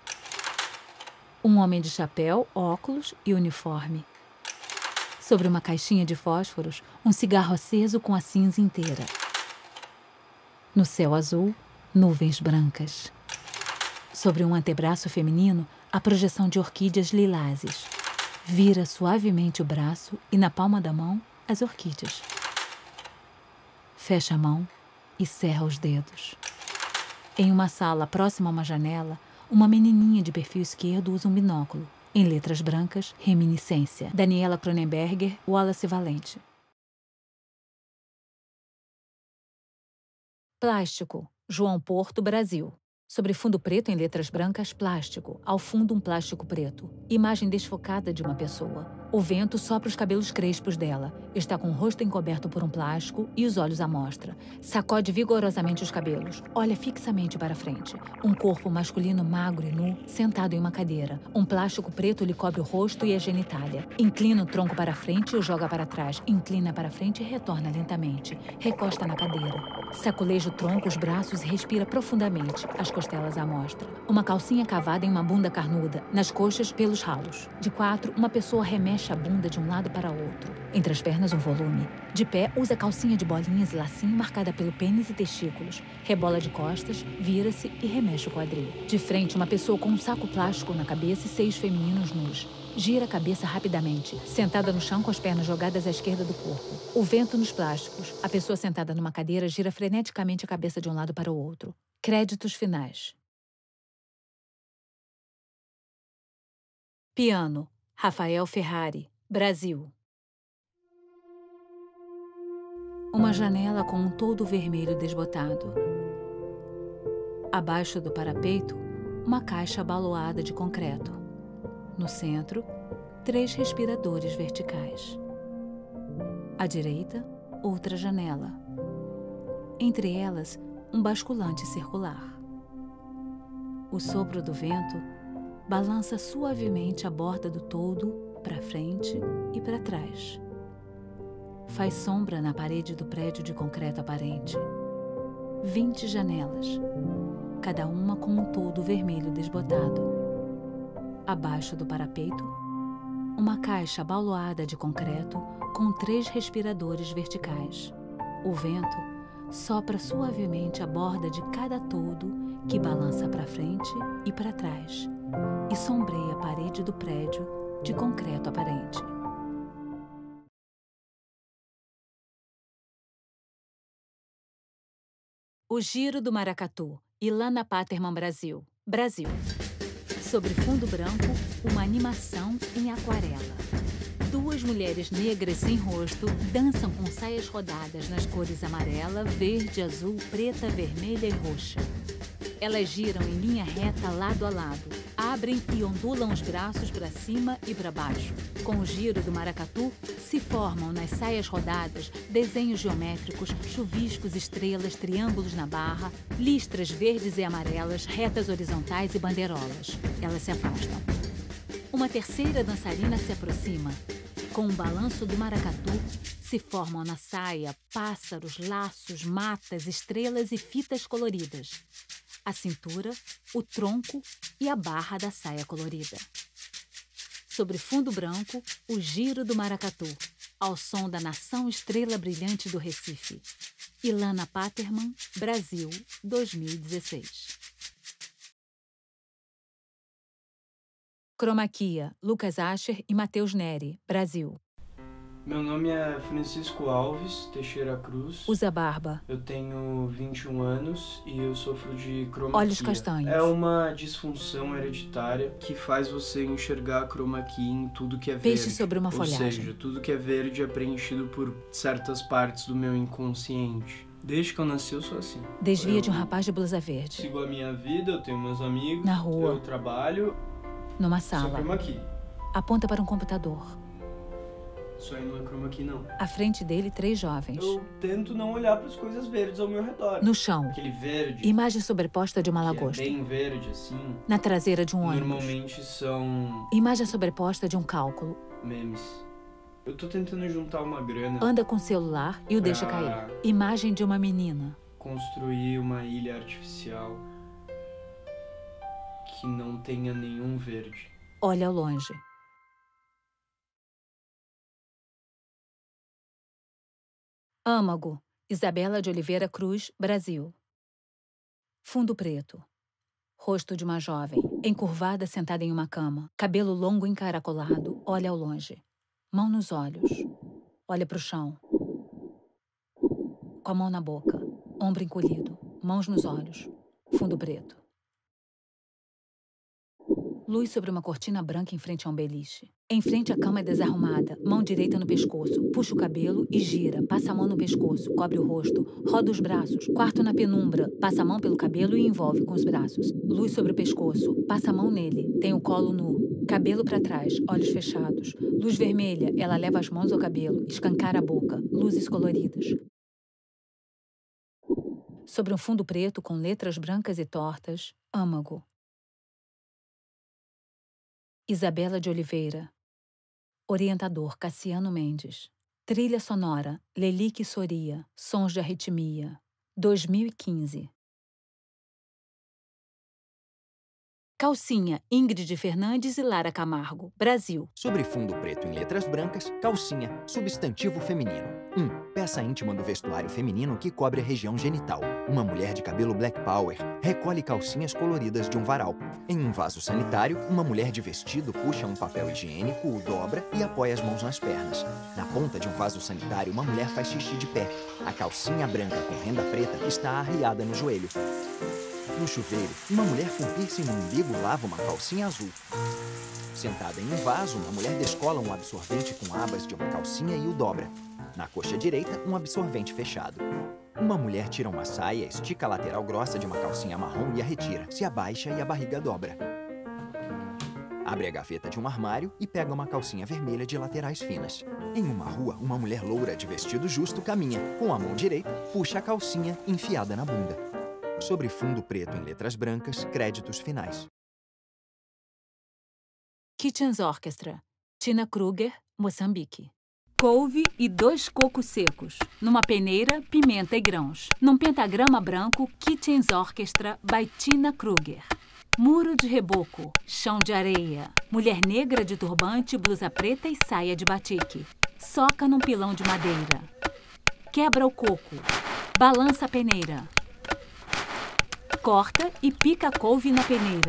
Um homem de chapéu, óculos e uniforme. Sobre uma caixinha de fósforos, um cigarro aceso com a cinza inteira. No céu azul, nuvens brancas. Sobre um antebraço feminino, a projeção de orquídeas lilazes. Vira suavemente o braço e na palma da mão, as orquídeas. Fecha a mão e cerra os dedos. Em uma sala próxima a uma janela, uma menininha de perfil esquerdo usa um binóculo. Em letras brancas, Reminiscência. Daniela Cronenberger, Wallace Valente. Plástico. João Porto, Brasil. Sobre fundo preto em letras brancas, plástico. Ao fundo, um plástico preto. Imagem desfocada de uma pessoa. O vento sopra os cabelos crespos dela. Está com o rosto encoberto por um plástico e os olhos à mostra. Sacode vigorosamente os cabelos. Olha fixamente para frente. Um corpo masculino magro e nu, sentado em uma cadeira. Um plástico preto lhe cobre o rosto e a genitália. Inclina o tronco para frente e o joga para trás. Inclina para frente e retorna lentamente. Recosta na cadeira. Saculeja o tronco, os braços e respira profundamente. As costelas à mostra. Uma calcinha cavada em uma bunda carnuda. Nas coxas, pelos ralos. De quatro, uma pessoa remexe a bunda de um lado para o outro. Entre as pernas, um volume. De pé, usa calcinha de bolinhas e lacinho marcada pelo pênis e testículos. Rebola de costas, vira-se e remexe o quadril. De frente, uma pessoa com um saco plástico na cabeça e seios femininos nus. Gira a cabeça rapidamente, sentada no chão com as pernas jogadas à esquerda do corpo. O vento nos plásticos. A pessoa sentada numa cadeira gira freneticamente a cabeça de um lado para o outro. Créditos finais. Piano. Rafael Ferrari, Brasil. Uma janela com um toldo vermelho desbotado. Abaixo do parapeito, uma caixa abaloada de concreto. No centro, três respiradores verticais. À direita, outra janela. Entre elas, um basculante circular. O sopro do vento balança suavemente a borda do toldo para frente e para trás. Faz sombra na parede do prédio de concreto aparente. Vinte janelas, cada uma com um toldo vermelho desbotado. Abaixo do parapeito, uma caixa abaloada de concreto com três respiradores verticais. O vento sopra suavemente a borda de cada toldo que balança para frente e para trás e sombreia a parede do prédio de concreto aparente. O Giro do Maracatu, Ilana Paterman, Brasil. Brasil. Sobre fundo branco, uma animação em aquarela. Duas mulheres negras sem rosto dançam com saias rodadas nas cores amarela, verde, azul, preta, vermelha e roxa. Elas giram em linha reta lado a lado, abrem e ondulam os braços para cima e para baixo. Com o giro do maracatu, se formam nas saias rodadas desenhos geométricos, chuviscos, estrelas, triângulos na barra, listras verdes e amarelas, retas horizontais e bandeirolas. Elas se afastam. Uma terceira dançarina se aproxima. Com o balanço do maracatu, se formam na saia pássaros, laços, matas, estrelas e fitas coloridas. A cintura, o tronco e a barra da saia colorida. Sobre fundo branco, o giro do maracatu, ao som da nação estrela brilhante do Recife. Ilana Paterman, Brasil, dois mil e dezesseis. Cromaquia, Lucas Ascher e Matheus Neri, Brasil. Meu nome é Francisco Alves Teixeira Cruz. Usa barba. Eu tenho vinte e um anos e eu sofro de cromaquia. Olhos castanhos. É uma disfunção hereditária que faz você enxergar a cromaquia em tudo que é verde. Peixe sobre uma folhagem. Ou seja, tudo que é verde é preenchido por certas partes do meu inconsciente. Desde que eu nasci, eu sou assim. Desvia eu de um rapaz de blusa verde. Sigo a minha vida, eu tenho meus amigos. Na rua. Eu trabalho. Numa Sou sala. cromaquia. Aponta para um computador. Isso aí não é cromaquia, não. À frente dele, três jovens. Eu tento não olhar para as coisas verdes ao meu redor. No chão. Aquele verde. Imagem sobreposta de uma que lagosta. É bem verde, assim. Na traseira de um ônibus. Normalmente são Imagem sobreposta de um cálculo. memes. Eu tô tentando juntar uma grana. Anda com o celular e o pra deixa cair. Imagem de uma menina. Construir uma ilha artificial que não tenha nenhum verde. Olha ao longe. Âmago, Isabela de Oliveira Cruz, Brasil. Fundo preto. Rosto de uma jovem, encurvada sentada em uma cama. Cabelo longo encaracolado, olha ao longe. Mão nos olhos. Olha para o chão. Com a mão na boca. Ombro encolhido. Mãos nos olhos. Fundo preto. Luz sobre uma cortina branca em frente a um beliche. Em frente à cama é desarrumada, mão direita no pescoço, puxa o cabelo e gira, passa a mão no pescoço, cobre o rosto, roda os braços, quarto na penumbra, passa a mão pelo cabelo e envolve com os braços. Luz sobre o pescoço, passa a mão nele, tem o colo nu, cabelo para trás, olhos fechados. Luz vermelha, ela leva as mãos ao cabelo, escancara a boca, luzes coloridas. Sobre um fundo preto com letras brancas e tortas, âmago. Isabela de Oliveira. Orientador Cassiano Mendes. Trilha sonora Lelique Soria. Sons de arritmia. dois mil e quinze. Calcinha Ingrid Fernandes e Lara Camargo. Brasil. Sobre fundo preto em letras brancas, calcinha, substantivo feminino. um. Peça íntima do vestuário feminino que cobre a região genital. Uma mulher de cabelo black power recolhe calcinhas coloridas de um varal. Em um vaso sanitário, uma mulher de vestido puxa um papel higiênico, o dobra e apoia as mãos nas pernas. Na ponta de um vaso sanitário, uma mulher faz xixi de pé. A calcinha branca com renda preta está arriada no joelho. No chuveiro, uma mulher com piercing no umbigo lava uma calcinha azul. Sentada em um vaso, uma mulher descola um absorvente com abas de uma calcinha e o dobra. Na coxa direita, um absorvente fechado. Uma mulher tira uma saia, estica a lateral grossa de uma calcinha marrom e a retira, se abaixa e a barriga dobra. Abre a gaveta de um armário e pega uma calcinha vermelha de laterais finas. Em uma rua, uma mulher loura de vestido justo caminha. Com a mão direita, puxa a calcinha enfiada na bunda. Sobre fundo preto em letras brancas, créditos finais. Kitchens Orchestra. Tina Kruger, Moçambique. Couve e dois cocos secos. Numa peneira, pimenta e grãos. Num pentagrama branco, Kitchens Orchestra by Tina Kruger. Muro de reboco, chão de areia. Mulher negra de turbante, blusa preta e saia de batique. Soca num pilão de madeira. Quebra o coco. Balança a peneira. Corta e pica a couve na peneira.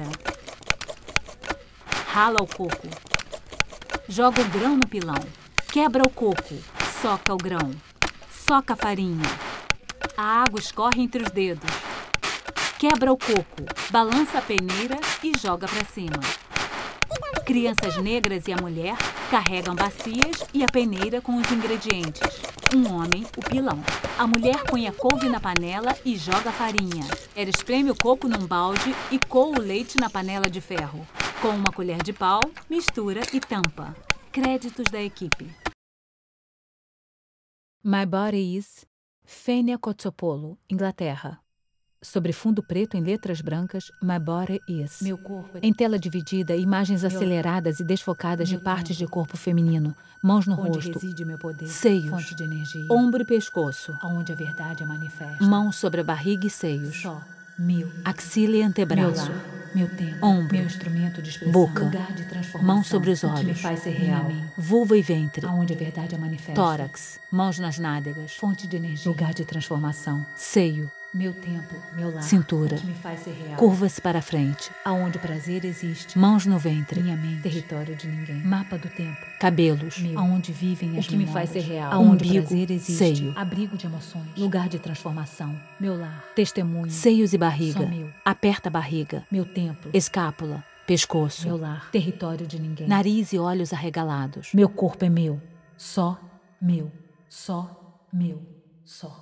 Rala o coco. Joga o grão no pilão. Quebra o coco. Soca o grão. Soca a farinha. A água escorre entre os dedos. Quebra o coco. Balança a peneira e joga para cima. Crianças negras e a mulher carregam bacias e a peneira com os ingredientes. Um homem, o pilão. A mulher põe a couve na panela e joga a farinha. Ela espreme o coco num balde e coa o leite na panela de ferro. Com uma colher de pau, mistura e tampa. Créditos da equipe. My Body Is, Fênia Kotsopolo, Inglaterra. Sobre fundo preto em letras brancas, My Body Is. Meu corpo. Em tela dividida, imagens meu aceleradas e desfocadas de partes de corpo feminino. Mãos no onde rosto. Reside meu poder, seios. Fonte de energia. Ombro e pescoço. Aonde a verdade é manifesta. Mãos sobre a barriga e seios. Só. Meu. Axila e antebraço. Meu lar. Meu tempo. Ombro. Meu instrumento de expressão. Boca. Lugar de transformação. Mão sobre os olhos. O que me faz ser real. Vulva e ventre. Aonde a verdade é manifesta. Tórax. Mãos nas nádegas. Fonte de energia. Lugar de transformação. Seio. Meu templo, meu lar. Cintura. O que me faz ser real. Curva-se para a frente. Aonde o prazer existe. Mãos no ventre. Minha mente. Território de ninguém. Mapa do tempo. Cabelos. Meu. Aonde vivem as o que memórias. Me faz ser real. Aonde Umbigo, o prazer existe. Seio. Abrigo de emoções. Lugar de transformação. Meu lar. Testemunho. Seios e barriga. Só meu. Aperta a barriga. Meu templo. Escápula. Pescoço. Meu lar. Território de ninguém. Nariz e olhos arregalados. Meu corpo é meu. Só meu. Só meu. Só.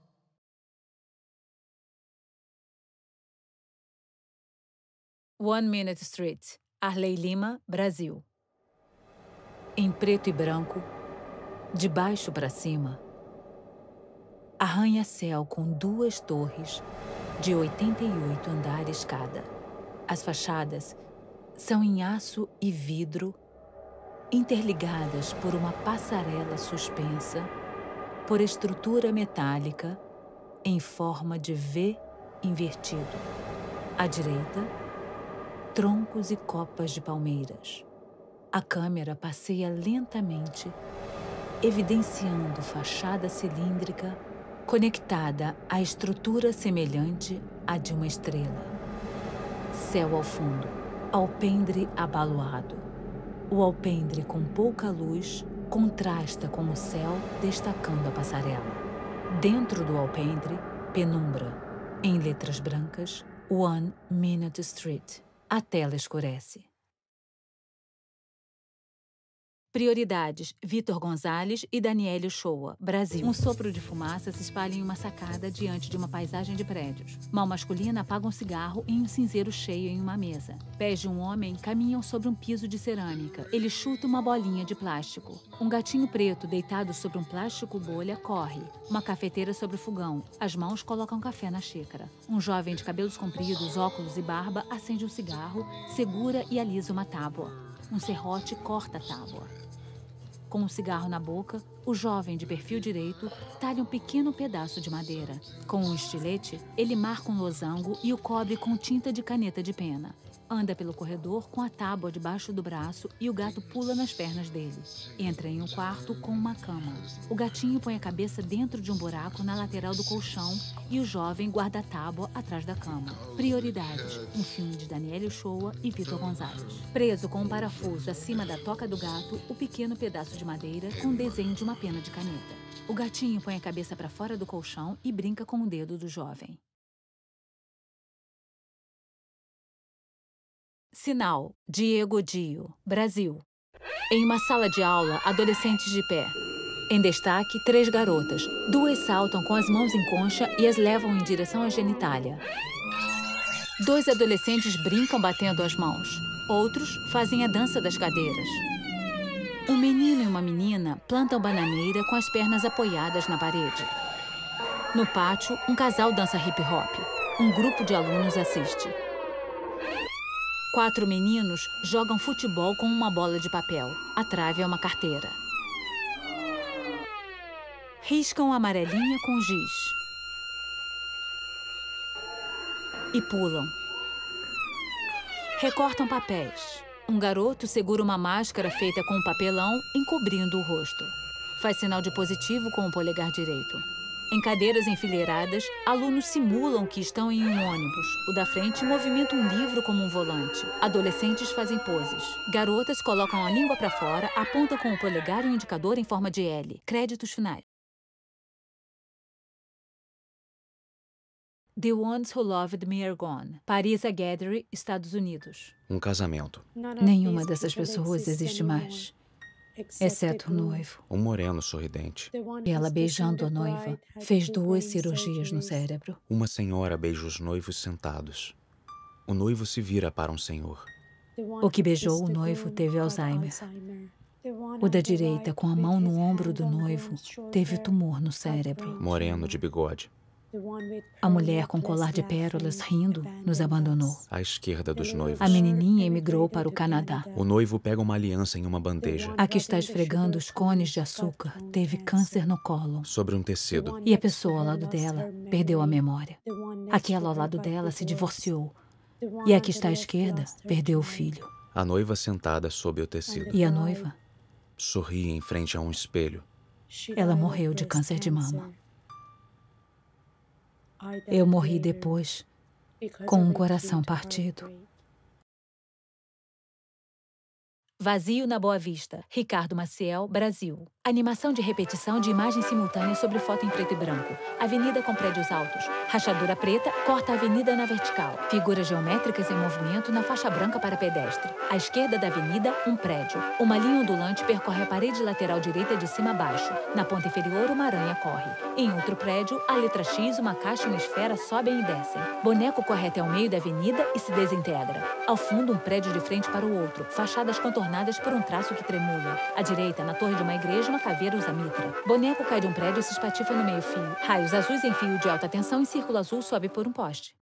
One Minute Street, Arley Lima, Brasil. Em preto e branco, de baixo para cima, arranha-céu com duas torres de oitenta e oito andares cada. As fachadas são em aço e vidro, interligadas por uma passarela suspensa por estrutura metálica em forma de V invertido. À direita, troncos e copas de palmeiras. A câmera passeia lentamente, evidenciando fachada cilíndrica conectada à estrutura semelhante à de uma estrela. Céu ao fundo, alpendre abaloado. O alpendre com pouca luz contrasta com o céu destacando a passarela. Dentro do alpendre, penumbra. Em letras brancas, One Minute Street. A tela escurece. Prioridades: Vitor Gonzalez e Daniele Shoa, Brasil. Um sopro de fumaça se espalha em uma sacada diante de uma paisagem de prédios. Mão masculina apaga um cigarro em um cinzeiro cheio em uma mesa. Pés de um homem caminham sobre um piso de cerâmica. Ele chuta uma bolinha de plástico. Um gatinho preto deitado sobre um plástico bolha corre. Uma cafeteira sobre o fogão. As mãos colocam café na xícara. Um jovem de cabelos compridos, óculos e barba acende um cigarro, segura e alisa uma tábua. Um serrote corta a tábua. Com um cigarro na boca, o jovem de perfil direito talha um pequeno pedaço de madeira. Com um estilete, ele marca um losango e o cobre com tinta de caneta de pena. Anda pelo corredor com a tábua debaixo do braço e o gato pula nas pernas dele. Entra em um quarto com uma cama. O gatinho põe a cabeça dentro de um buraco na lateral do colchão e o jovem guarda a tábua atrás da cama. Prioridades: um filme de Daniele Shoa e Vitor Gonzalez. Preso com um parafuso acima da toca do gato, o pequeno pedaço de madeira com o desenho de uma pena de caneta. O gatinho põe a cabeça para fora do colchão e brinca com o dedo do jovem. Sinal: Diego Dio, Brasil. Em uma sala de aula, adolescentes de pé. Em destaque, três garotas. Duas saltam com as mãos em concha e as levam em direção à genitália. Dois adolescentes brincam batendo as mãos. Outros fazem a dança das cadeiras. Um menino e uma menina plantam bananeira com as pernas apoiadas na parede. No pátio, um casal dança hip-hop. Um grupo de alunos assiste. Quatro meninos jogam futebol com uma bola de papel. A trave é uma carteira. Riscam a amarelinha com giz. E pulam. Recortam papéis. Um garoto segura uma máscara feita com um papelão, encobrindo o rosto. Faz sinal de positivo com o polegar direito. Em cadeiras enfileiradas, alunos simulam que estão em um ônibus. O da frente movimenta um livro como um volante. Adolescentes fazem poses. Garotas colocam a língua para fora, apontam com o polegar e o indicador em forma de L. Créditos finais. The Ones Who Loved Me Are Gone. Paris A Gathering, Estados Unidos. Um casamento. Nenhuma dessas pessoas existe mais. Exceto o noivo. Um moreno sorridente. Ela, beijando a noiva, fez duas cirurgias no cérebro. Uma senhora beija os noivos sentados. O noivo se vira para um senhor. O que beijou o noivo teve Alzheimer. O da direita, com a mão no ombro do noivo, teve tumor no cérebro. Moreno de bigode. A mulher com colar de pérolas, rindo, nos abandonou. À esquerda dos noivos. A menininha emigrou para o Canadá. O noivo pega uma aliança em uma bandeja. A que está esfregando os cones de açúcar teve câncer no cólon. Sobre um tecido. E a pessoa ao lado dela perdeu a memória. Aquela ao lado dela se divorciou. E a que está à esquerda perdeu o filho. A noiva sentada sob o tecido. E a noiva? Sorri em frente a um espelho. Ela morreu de câncer de mama. Eu morri depois, com um coração partido. Vazio na Boa Vista, Ricardo Maciel, Brasil. Animação de repetição de imagem simultânea sobre foto em preto e branco. Avenida com prédios altos. Rachadura preta corta a avenida na vertical. Figuras geométricas em movimento na faixa branca para pedestre. À esquerda da avenida, um prédio. Uma linha ondulante percorre a parede lateral direita de cima a baixo. Na ponta inferior, uma aranha corre. Em outro prédio, a letra X, uma caixa e uma esfera sobem e descem. Boneco corre até o meio da avenida e se desintegra. Ao fundo, um prédio de frente para o outro. Fachadas contornadas por um traço que tremula. À direita, na torre de uma igreja, uma caveira usa mitra. Boneco cai de um prédio e se espatifa no meio-fio. Raios azuis em fio de alta tensão e círculo azul sobe por um poste.